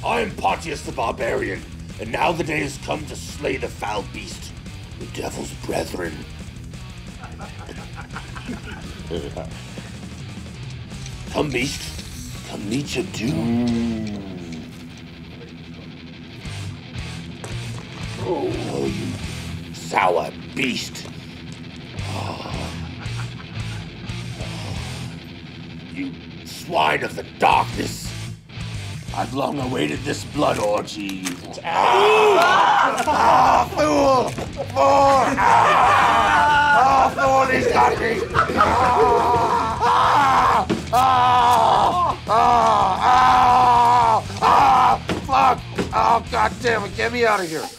I am Pontius the Barbarian, and now the day has come to slay the foul beast, the devil's brethren. Come, beast. Come meet your doom. Oh, you sour beast. You swine of the darkness. I've long awaited this blood orgy. Fool! Fool, he's got me! Fuck! Oh, God damn it, get me out of here!